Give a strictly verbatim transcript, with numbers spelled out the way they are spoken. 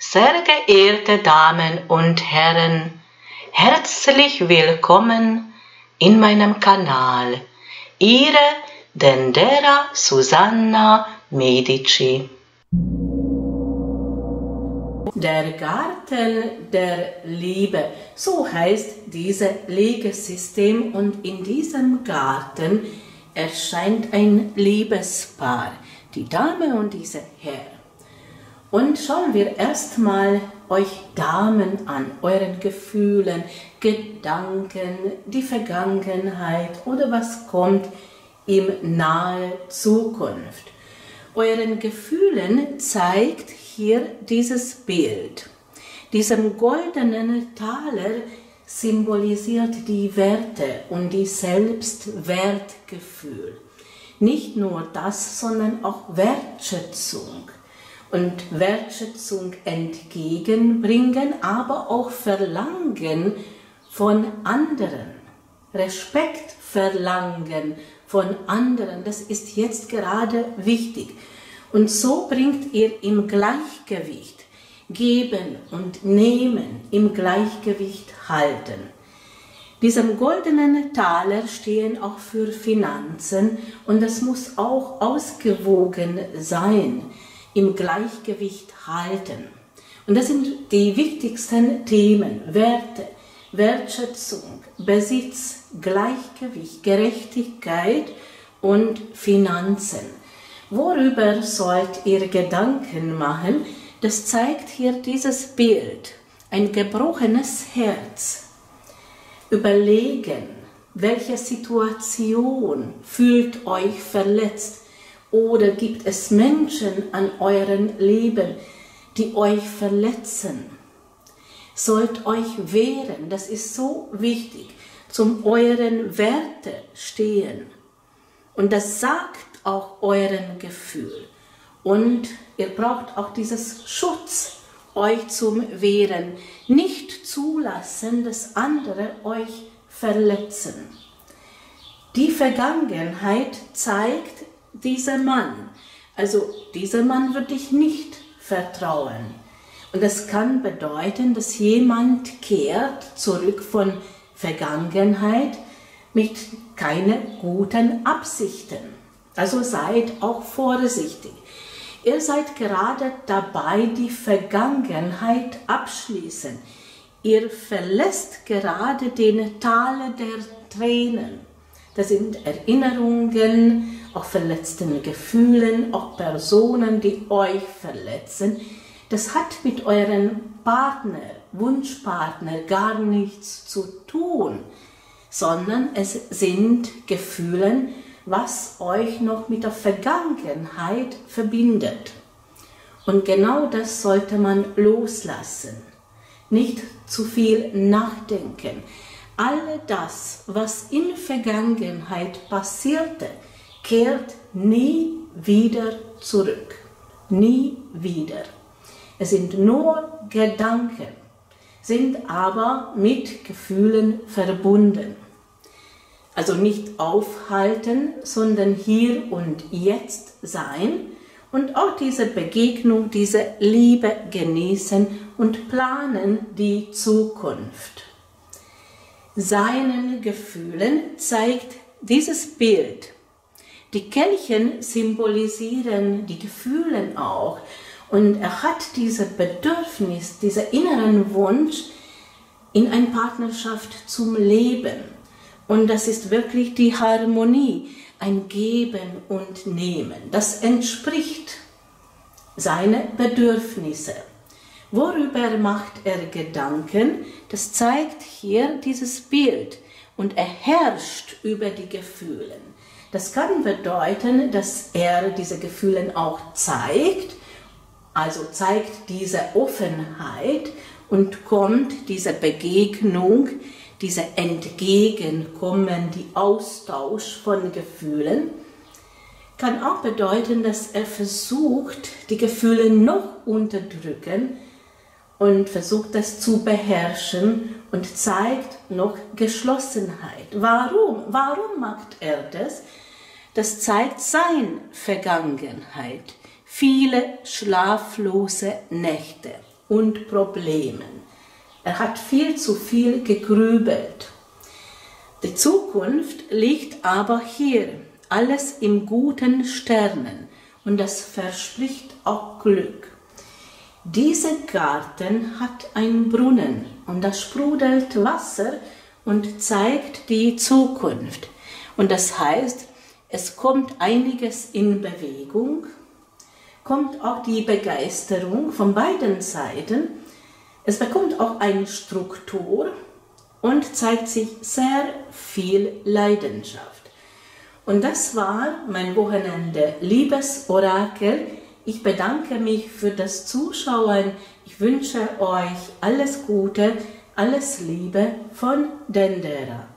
Sehr geehrte Damen und Herren, herzlich willkommen in meinem Kanal. Ihre Dendera Susanna Medici. Der Garten der Liebe, so heißt dieses Legesystem, und in diesem Garten erscheint ein Liebespaar, die Dame und dieser Herr. Und schauen wir erstmal euch Damen an, euren Gefühlen, Gedanken, die Vergangenheit oder was kommt in nahe Zukunft. Euren Gefühlen zeigt hier dieses Bild. Diesem goldenen Taler symbolisiert die Werte und die Selbstwertgefühl. Nicht nur das, sondern auch Wertschätzung. Und Wertschätzung entgegenbringen, aber auch verlangen von anderen. Respekt verlangen von anderen, das ist jetzt gerade wichtig. Und so bringt ihr im Gleichgewicht, geben und nehmen, im Gleichgewicht halten. Diesem goldenen Taler stehen auch für Finanzen, und das muss auch ausgewogen sein, im Gleichgewicht halten. Und das sind die wichtigsten Themen: Werte, Wertschätzung, Besitz, Gleichgewicht, Gerechtigkeit und Finanzen. Worüber sollt ihr Gedanken machen? Das zeigt hier dieses Bild. Ein gebrochenes Herz. Überlegen, welche Situation fühlt euch verletzt? Oder gibt es Menschen an eurem Leben, die euch verletzen? Sollt euch wehren, das ist so wichtig, zum euren Werte stehen. Und das sagt auch euren Gefühl. Und ihr braucht auch dieses Schutz, euch zum Wehren. Nicht zulassen, dass andere euch verletzen. Die Vergangenheit zeigt, dieser Mann, also dieser Mann wird dich nicht vertrauen. Und das kann bedeuten, dass jemand kehrt zurück von Vergangenheit mit keinen guten Absichten. Also seid auch vorsichtig. Ihr seid gerade dabei, die Vergangenheit abschließen. Ihr verlässt gerade den Tal der Tränen. Das sind Erinnerungen, auch verletzten Gefühlen, auch Personen, die euch verletzen. Das hat mit eurem Partner, Wunschpartner gar nichts zu tun, sondern es sind Gefühle, was euch noch mit der Vergangenheit verbindet. Und genau das sollte man loslassen. Nicht zu viel nachdenken. All das, was in Vergangenheit passierte, kehrt nie wieder zurück. Nie wieder. Es sind nur Gedanken, sind aber mit Gefühlen verbunden. Also nicht aufhalten, sondern hier und jetzt sein und auch diese Begegnung, diese Liebe genießen und planen die Zukunft. Seinen Gefühlen zeigt dieses Bild. Die Kelchen symbolisieren die Gefühle auch, und er hat dieses Bedürfnis, diesen inneren Wunsch in einer Partnerschaft zum Leben. Und das ist wirklich die Harmonie, ein Geben und Nehmen. Das entspricht seinen Bedürfnissen. Worüber macht er Gedanken? Das zeigt hier dieses Bild. Und er herrscht über die Gefühle. Das kann bedeuten, dass er diese Gefühle auch zeigt, also zeigt diese Offenheit und kommt diese Begegnung, diese Entgegenkommen, die Austausch von Gefühlen. Kann auch bedeuten, dass er versucht, die Gefühle noch unterdrücken und versucht, das zu beherrschen und zeigt noch Geschlossenheit. Warum? Warum macht er das? Das zeigt seine Vergangenheit. Viele schlaflose Nächte. und Problemen. Er hat viel zu viel gegrübelt. Die Zukunft liegt aber hier, alles im guten Sternen, und das verspricht auch Glück. Dieser Garten hat einen Brunnen und da sprudelt Wasser und zeigt die Zukunft. Und das heißt, es kommt einiges in Bewegung, kommt auch die Begeisterung von beiden Seiten, es bekommt auch eine Struktur und zeigt sich sehr viel Leidenschaft. Und das war mein Wochenende Liebesorakel. Ich bedanke mich für das Zuschauen. Ich wünsche euch alles Gute, alles Liebe von Dendera.